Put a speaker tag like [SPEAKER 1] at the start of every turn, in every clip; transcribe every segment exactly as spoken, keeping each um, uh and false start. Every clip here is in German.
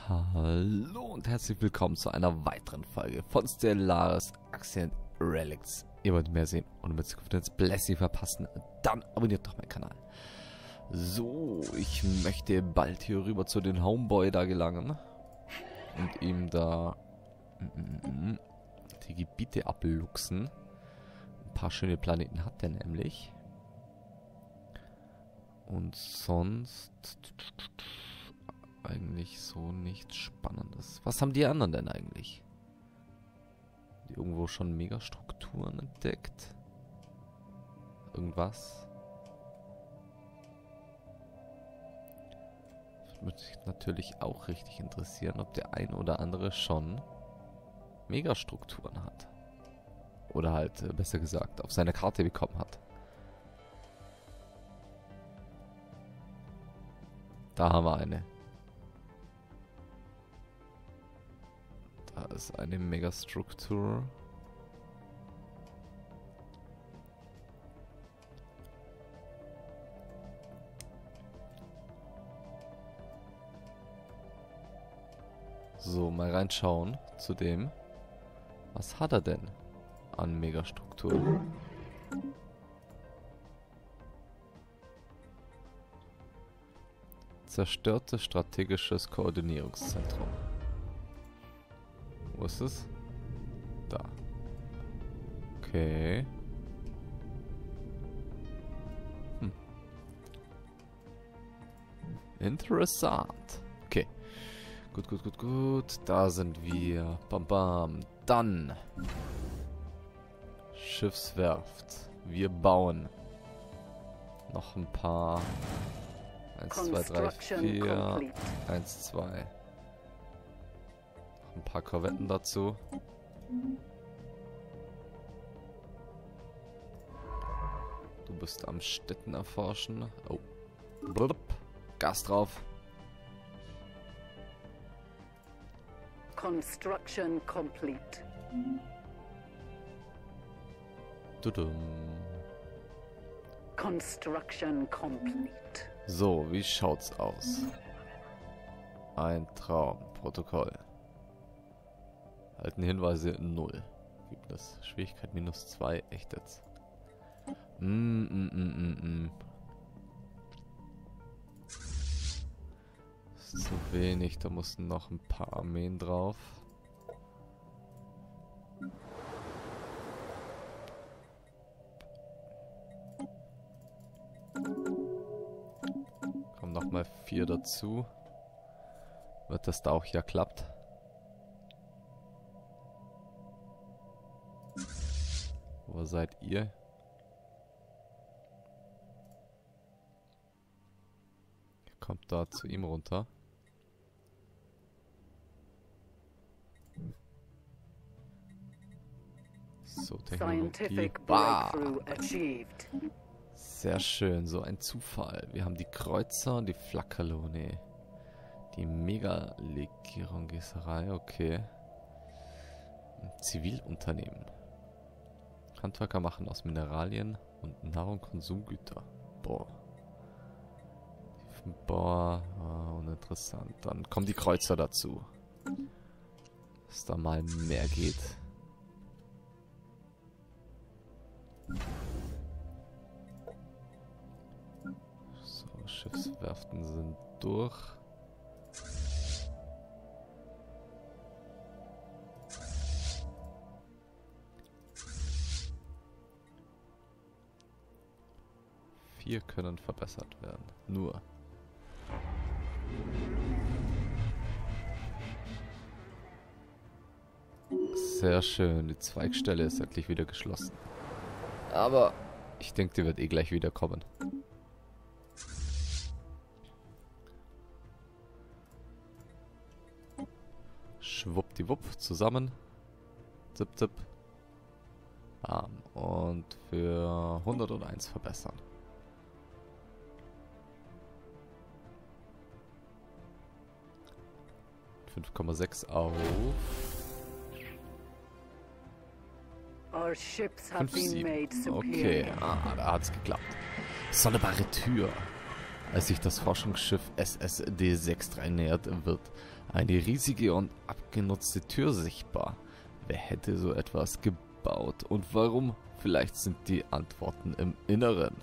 [SPEAKER 1] Hallo und herzlich willkommen zu einer weiteren Folge von Stellaris Ancient Relics. Ihr wollt mehr sehen und mit Zukunft ins Blessing verpassen, dann abonniert doch meinen Kanal. So, ich möchte bald hier rüber zu den Homeboy da gelangen und ihm da die Gebiete abluchsen. Ein paar schöne Planeten hat der nämlich. Und sonst eigentlich so nichts Spannendes. Was haben die anderen denn eigentlich? Die irgendwo schon Megastrukturen entdeckt? Irgendwas? Das würde mich natürlich auch richtig interessieren, ob der ein oder andere schon Megastrukturen hat. Oder halt, äh, besser gesagt, auf seine Karte bekommen hat. Da haben wir eine. Da ist eine Megastruktur. So, mal reinschauen zu dem. Was hat er denn an Megastruktur? Zerstörtes strategisches Koordinierungszentrum. Wo ist es? Da. Okay. Hm. Interessant. Okay. Gut, gut, gut, gut. Da sind wir. Bam, bam. Dann. Schiffswerft. Wir bauen. Noch ein paar. eins, zwei, drei, vier. eins, zwei. Ein paar Korvetten dazu. Du bist am Städten erforschen. Oh. Blub. Gas drauf.
[SPEAKER 2] Construction complete.
[SPEAKER 1] Dudum.
[SPEAKER 2] Construction complete.
[SPEAKER 1] So, wie schaut's aus? Ein Traum. Protokoll. Alten Hinweise null. Gibt es. Schwierigkeit minus zwei. Echt jetzt. Mm, mm, mm, mm, mm. Das ist zu wenig. Da mussten noch ein paar Armeen drauf. Kommen noch mal vier dazu. Wird das da auch ja klappt? Wo seid ihr? Kommt da zu ihm runter. So, Technologie. Bah! Sehr schön, so ein Zufall. Wir haben die Kreuzer und die Flakkalone. Die Mega-Legierung Gießerei, okay. Ein Zivilunternehmen. Handwerker machen aus Mineralien und Nahrung Konsumgüter. Boah. Boah, oh, uninteressant. Dann kommen die Kreuzer dazu. Dass da mal mehr geht. So, Schiffswerften sind durch. Vier können verbessert werden. Nur. Sehr schön. Die Zweigstelle ist endlich wieder geschlossen. Aber ich denke, die wird eh gleich wieder kommen. Schwuppdiwupp zusammen. Zip, zip. Bam. Und für hunderteins verbessern. fünf Komma sechs auf fünf Komma sieben. Okay, ah, da hat's geklappt. Sonderbare Tür. Als sich das Forschungsschiff S S D sechsunddreißig nähert, wird eine riesige und abgenutzte Tür sichtbar. Wer hätte so etwas gebaut und warum? Vielleicht sind die Antworten im Inneren.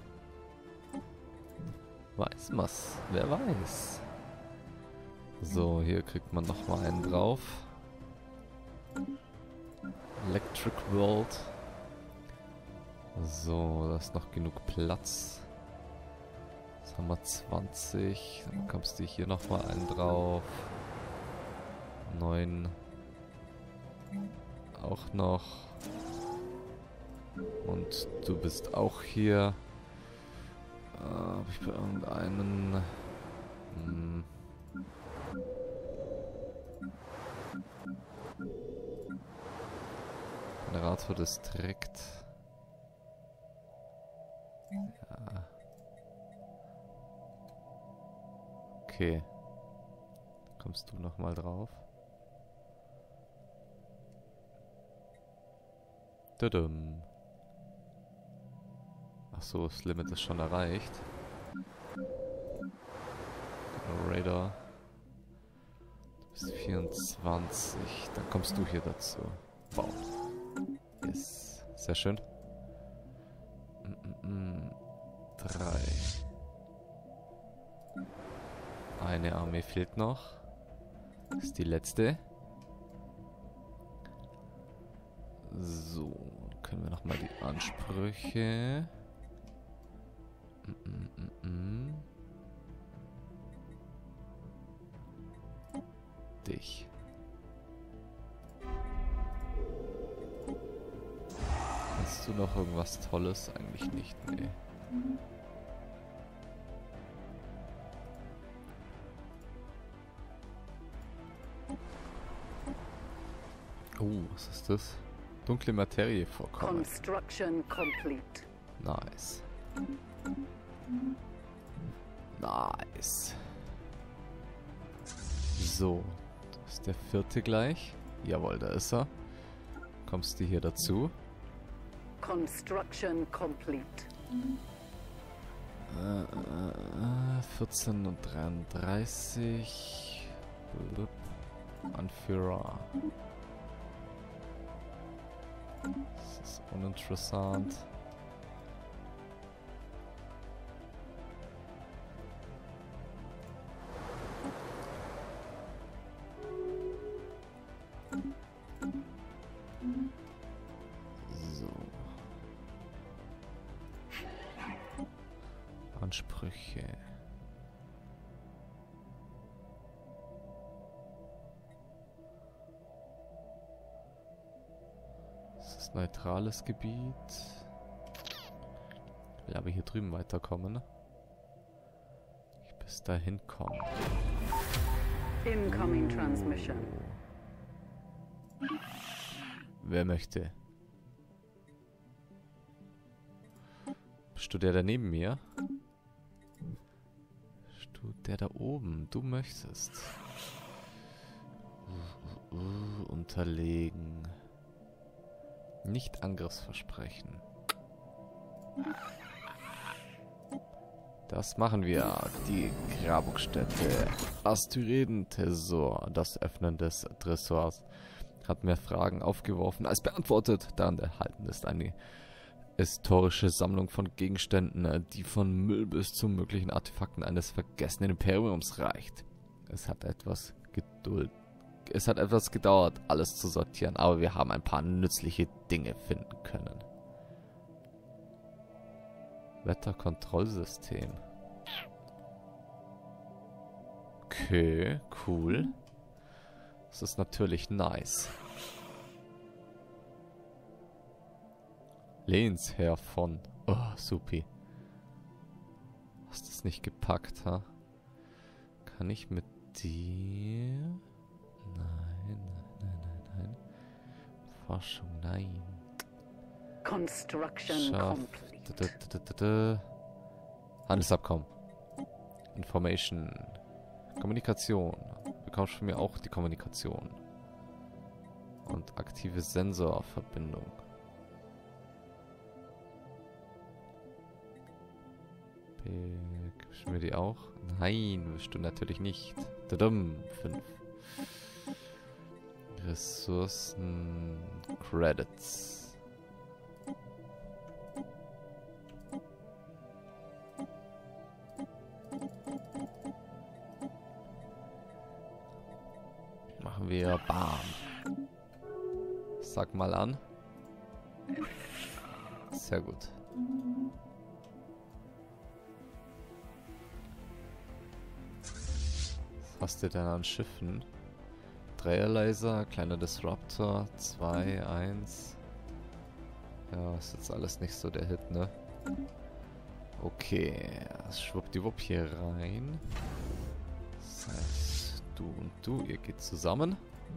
[SPEAKER 1] Weiß was? Wer weiß? So, hier kriegt man noch mal einen drauf. Electric World. So, da ist noch genug Platz. Jetzt haben wir zwanzig. Dann bekommst du hier noch mal einen drauf. neun. Auch noch. Und du bist auch hier. Äh, hab ich bei irgendeinen... Hm. Generator Distrikt. Ja. Okay. Kommst du noch mal drauf? Tudum. Ach so, das Limit ist schon erreicht. Radar. Du bist vierundzwanzig. Dann kommst du hier dazu. Wow. Yes. Sehr schön. Mm -mm -mm. Drei. Eine Armee fehlt noch. Das ist die letzte. So, können wir nochmal die Ansprüche. Mm -mm -mm -mm. Dich. Hast du noch irgendwas Tolles? Eigentlich nicht, nee. Oh, was ist das? Dunkle Materie vorkommen.
[SPEAKER 2] Construction complete.
[SPEAKER 1] Nice. Nice. So, das ist der vierte gleich. Jawohl, da ist er. Kommst du hier dazu?
[SPEAKER 2] Construction complete.
[SPEAKER 1] Äh, äh, vierzehn und dreiunddreißig. Anführer. Das ist uninteressant. So. Ansprüche. Das ist neutrales Gebiet. Ich will aber hier drüben weiterkommen. Ich bis dahin kommen.
[SPEAKER 2] Incoming transmission.
[SPEAKER 1] Wer möchte? Bist du der da neben mir? Bist du der da oben? Du möchtest. Uh, uh, uh, unterlegen. Nicht Angriffsversprechen. Das machen wir. Die Grabungsstätte. Astyriden-Tresor. Das Öffnen des Tresors hat mehr Fragen aufgeworfen als beantwortet. Daran erhalten ist eine historische Sammlung von Gegenständen, die von Müll bis zu möglichen Artefakten eines vergessenen Imperiums reicht. Es hat etwas Geduld. Es hat etwas gedauert, alles zu sortieren, aber wir haben ein paar nützliche Dinge finden können. Wetterkontrollsystem. Okay, cool. Das ist natürlich nice. Lehnsherr von. Oh, supi. Hast du es nicht gepackt, ha? Kann ich mit dir? Nein, nein, nein, nein, nein. Forschung, nein.
[SPEAKER 2] Construction
[SPEAKER 1] Schaff.
[SPEAKER 2] complete.
[SPEAKER 1] D -d -d -d -d. Handelsabkommen. Information. Kommunikation. Du bekommst von mir auch die Kommunikation. Und aktive Sensorverbindung. Big Wischen wir die auch? Nein, wischst du natürlich nicht. Tadam, fünf. Ressourcen, Credits. Machen wir Bam. Sag mal an. Sehr gut. Was hast du denn an Schiffen? Dreierlaser, kleiner Disruptor, zwei, eins. Ja, ist jetzt alles nicht so der Hit, ne? Okay, schwuppdiwupp hier rein. Das heißt, du und du, ihr geht zusammen.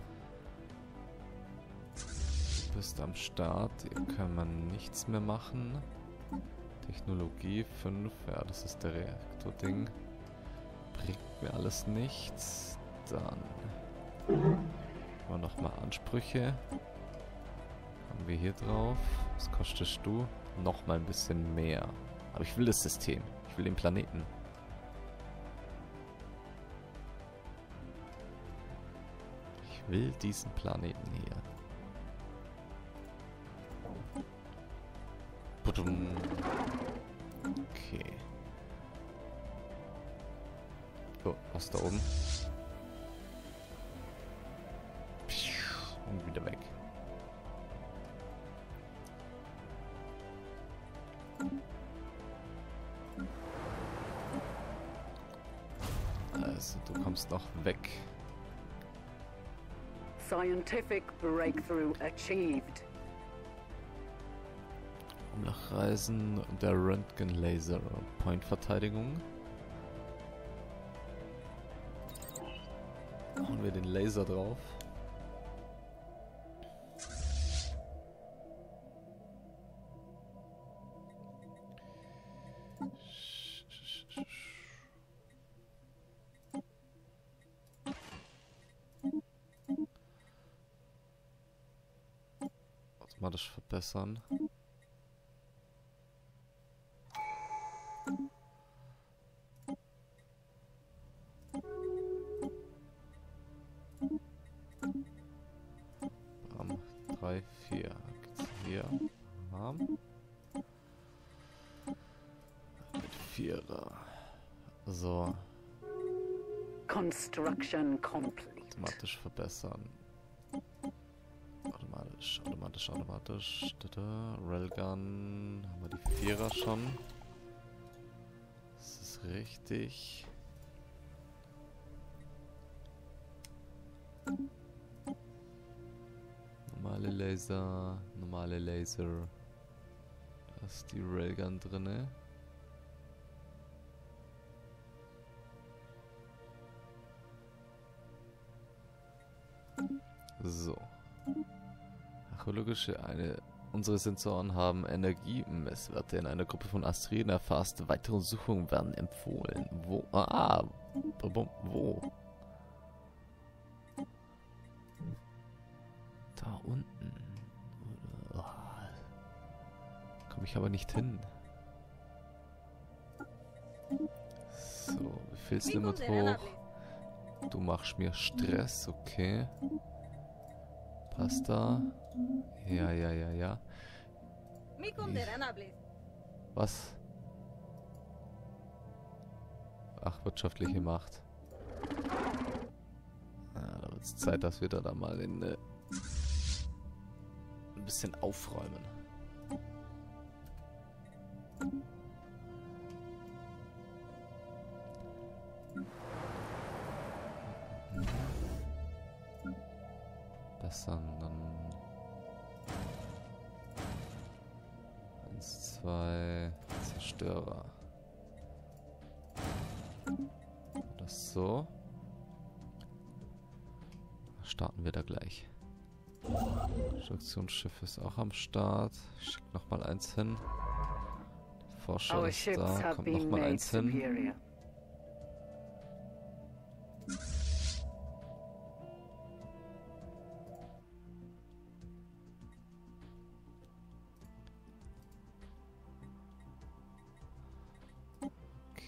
[SPEAKER 1] Du bist am Start, ihr kann man nichts mehr machen. Technologie fünf, ja, das ist der Reaktor-Ding. Bringt mir alles nichts. Dann haben wir nochmal Ansprüche. Haben wir hier drauf. Was kostest du? Nochmal ein bisschen mehr. Aber ich will das System. Ich will den Planeten. Ich will diesen Planeten hier. Budum. Okay. So, was da oben? Und wieder weg. Also, du kommst noch weg.
[SPEAKER 2] Scientific breakthrough achieved.
[SPEAKER 1] Umlachreisen der Röntgenlaser. Point-Verteidigung. Hauen wir den Laser drauf. Automatisch verbessern. Bam, drei, vier. Geht's hier. Bam. Mit Vierer. So.
[SPEAKER 2] Construction complete.
[SPEAKER 1] Automatisch verbessern. Automatisch, automatisch, automatisch. Tada. Railgun. Haben wir die Vierer schon. Das ist richtig. Normale Laser, normale Laser. Da ist die Railgun drinne. So. Archäologische eine. Unsere Sensoren haben Energiemesswerte in einer Gruppe von Asteroiden erfasst. Weitere Untersuchungen werden empfohlen. Wo? Ah, wo? Da unten. Oh. Komme ich aber nicht hin. So, Befehlslimit hoch. Du machst mir Stress, okay. Passt da. Ja, ja, ja, ja. Ich. Was? Ach, wirtschaftliche Macht. Ja, da wird es Zeit, dass wir da, da mal in, äh, ein bisschen aufräumen. Bessern, dann eins, zwei, Zerstörer. Das so. Starten wir da gleich. Konstruktionsschiff ist auch am Start. Ich schicke nochmal eins hin. Der Forscher
[SPEAKER 2] Our
[SPEAKER 1] ist
[SPEAKER 2] ships
[SPEAKER 1] da,
[SPEAKER 2] have
[SPEAKER 1] kommt
[SPEAKER 2] been
[SPEAKER 1] nochmal
[SPEAKER 2] made
[SPEAKER 1] eins hin.
[SPEAKER 2] superior.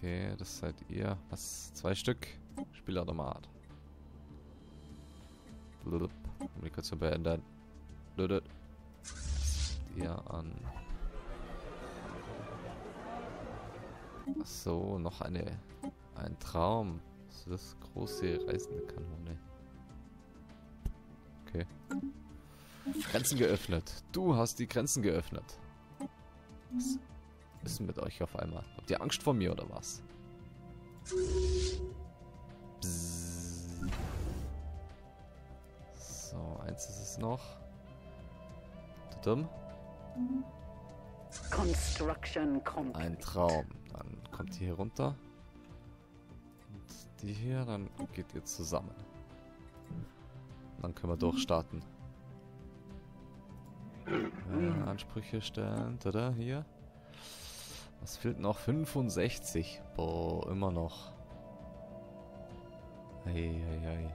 [SPEAKER 1] Okay, das seid ihr. Was? Zwei Stück? Spielautomat. Blub. Kommunikation beenden. Blub. Ihr an. Achso, noch eine. Ein Traum. Das ist das große reisende Kanone. Okay. Grenzen geöffnet. Du hast die Grenzen geöffnet. Was ist denn mit euch auf einmal? Habt ihr Angst vor mir oder was? Bzzz. So, eins ist es noch. Dumm.
[SPEAKER 2] Construction complete.
[SPEAKER 1] Ein Traum. Dann kommt ihr hier runter. Und die hier, dann geht ihr zusammen. Dann können wir durchstarten. Äh, Ansprüche stellen. Tada, hier. Was fehlt noch? fünfundsechzig. Boah, immer noch. Eieiei.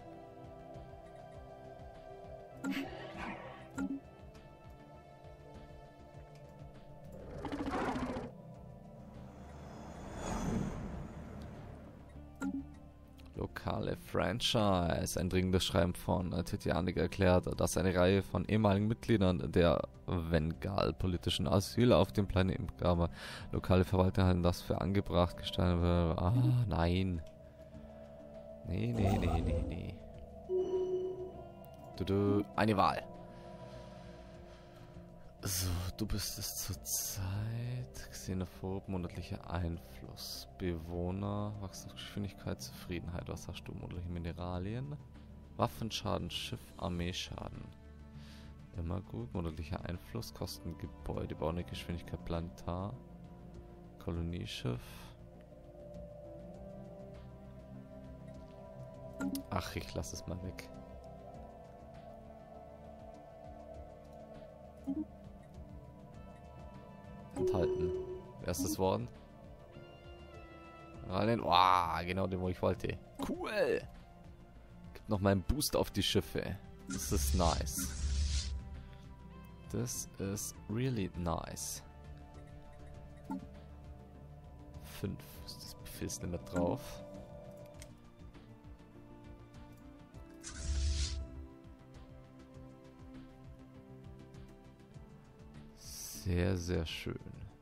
[SPEAKER 1] Lokale Franchise. Ein dringendes Schreiben von äh, Titanic erklärt, dass eine Reihe von ehemaligen Mitgliedern der Vengal-politischen Asyl auf dem Planeten Gamma lokale Verwalter halten das für angebracht gestaltet wird. Ah, nein. Nee, nee, nee, nee, nee. Du, du, eine Wahl. So, du bist es zurzeit. Xenophob, monatlicher Einfluss. Bewohner, Wachstumsgeschwindigkeit, Zufriedenheit. Was hast du? Monatliche Mineralien. Waffenschaden, Schiff, Armeeschaden. Immer gut. Monatlicher Einfluss, Kosten, Gebäude, Bauende, Geschwindigkeit, Planetar. Kolonieschiff. Ach, ich lasse es mal weg. Enthalten. Erstes Wort. Rein. Wow, genau den, wo ich wollte. Cool. Gibt noch mal einen Boost auf die Schiffe. Das ist nice. Das ist really nice. Fünf. Ist das Befehlslimit drauf? Sehr, sehr schön.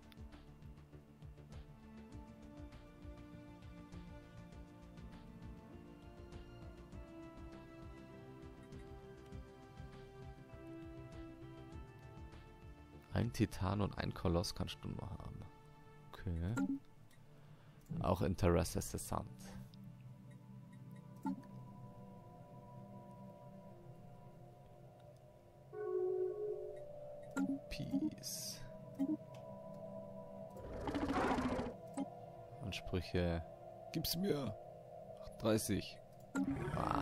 [SPEAKER 1] Ein Titan und ein Koloss kannst du nur haben. Okay. Auch interessant. Peace. Ansprüche. Gib's mir. achtunddreißig. Wow.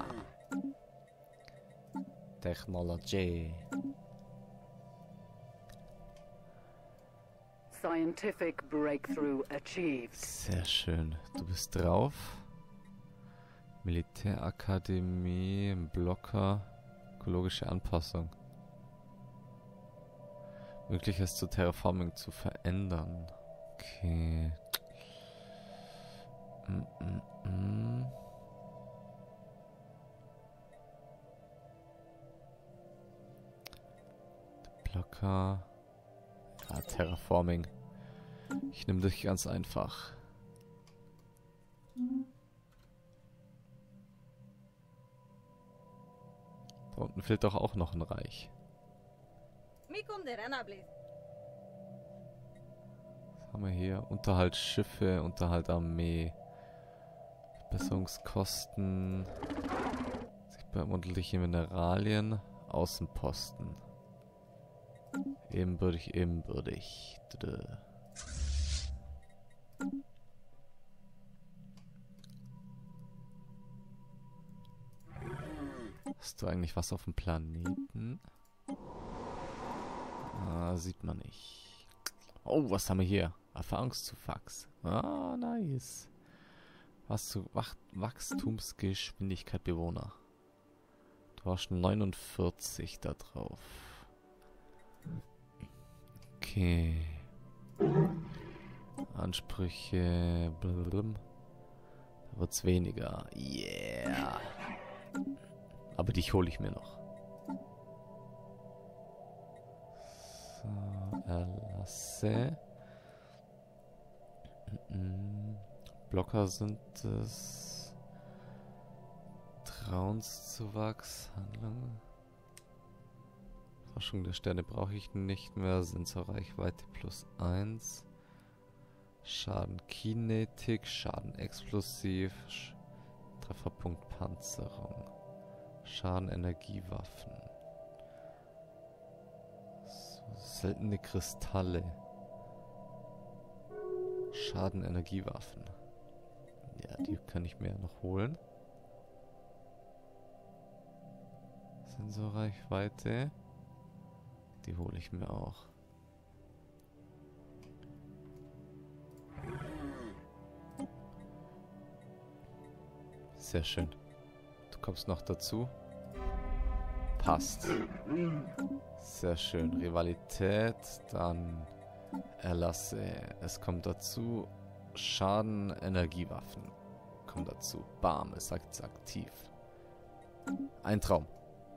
[SPEAKER 1] Technology.
[SPEAKER 2] Scientific breakthrough achieved.
[SPEAKER 1] Sehr schön. Du bist drauf. Militärakademie, Blocker, ökologische Anpassung. Möglich ist zu Terraforming zu verändern. Okay. Mm -mm -mm. Blocker. Ah, Terraforming. Ich nehme dich ganz einfach. Da unten fehlt doch auch noch ein Reich. Was haben wir hier? Unterhalt Schiffe, Unterhalt Armee. Verbesserungskosten. Sichtbarmundliche Mineralien. Außenposten. Ebenbürtig, ebenbürtig. Dada. Hast du eigentlich was auf dem Planeten? Ah, sieht man nicht. Oh, was haben wir hier? Erfahrungszuwachs. Ah, nice. Was zu Wach Wachstumsgeschwindigkeit Bewohner. Du hast neunundvierzig da drauf. Okay. Ansprüche. Blablabla. Da wird's weniger. Yeah. Aber dich hole ich mir noch. So, Erlasse. Blocker sind es. Trauenszuwachs. Handlung. Forschung der Sterne brauche ich nicht mehr. Sensorreichweite plus eins. Schaden Kinetik. Schaden explosiv. Sch Trefferpunkt Panzerung. Schaden Energiewaffen. So, seltene Kristalle. Schaden Energiewaffen. Ja, die kann ich mir ja noch holen. Sensorreichweite. Die hole ich mir auch. Sehr schön. Du kommst noch dazu. Passt. Sehr schön. Rivalität. Dann Erlasse. Es kommt dazu. Schaden, Energiewaffen. Kommt dazu. Bam, es sagt es aktiv. Ein Traum.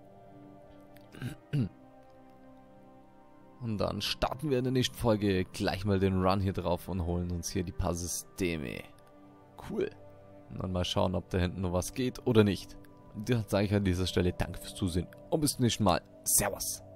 [SPEAKER 1] Und dann starten wir in der nächsten Folge gleich mal den Run hier drauf und holen uns hier die paar Systeme. Cool. Und dann mal schauen, ob da hinten noch was geht oder nicht. Und dann sage ich an dieser Stelle danke fürs Zusehen und bis zum nächsten Mal. Servus.